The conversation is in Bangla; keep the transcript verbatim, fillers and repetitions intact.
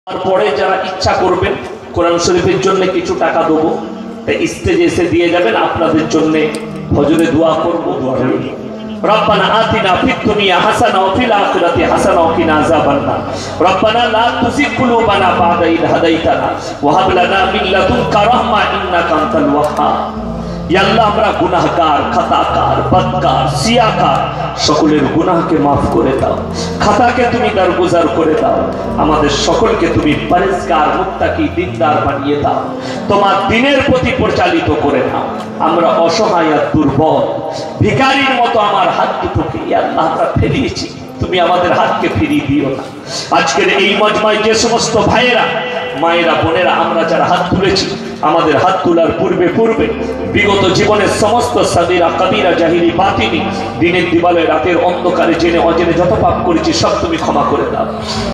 তারপরে যারা ইচ্ছা করবেন কোরআন শরীফের জন্য কিছু টাকা দেবো, স্টেজে এসে দিয়ে যাবেন, আপনাদের জন্য হজরে দোয়া করবো। দোয়া করব রব্বানা আতিনা ফিদ দুনিয়া হাসানা ওয়া ফিল আখিরাতি হাসানা ওয়া কিনা আযাবান নার রব্বানা লা তুযিগ কুলুবানা বা'দা ইয হাদাইতানা ওয়া হাব লানা মিন লাদুনকা রাহমা ইন্নাকা আনতাল ওয়াহ্হাব। ইয়া আল্লাহ, আমরা গুনাহগার, খাতাকার, বদকার, সিয়াকার, সকলের গুনাহকে মাফ করে দাও, খাতাকে তুমি দরগুজার করে দাও, আমাদের সকলকে তুমি পরেজগার, মুত্তাকি, দিনদার বানিয়ে দাও, তোমার দ্বীনের প্রতি পরিচালিত করে দাও। আমরা অসহায় আর দুর্বল ভিখারির মতো আমার হাত দুটোকে ইয়া আল্লাহ আমরা ফেলিয়েছি, তুমি আমাদের হাতকে ফিরিয়ে দিও না। আজকের এই মজমায় যে সমস্ত ভাইয়েরা, মায়েরা, বোনেরা, আমরা যারা হাত তুলেছি, আমাদের হাত তোলার পূর্বে পূর্বে বিগত জীবনের সমস্ত সাগীরা কবীরা জাহিলি বাতিনি দিনের দিবালয় রাতের অন্ধকারে জেনে অজেনে যত পাপ করেছি সব তুমি ক্ষমা করে দাও।